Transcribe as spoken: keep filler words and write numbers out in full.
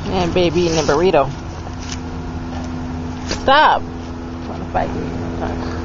And baby eating a burrito. Stop. I'm trying to fight you.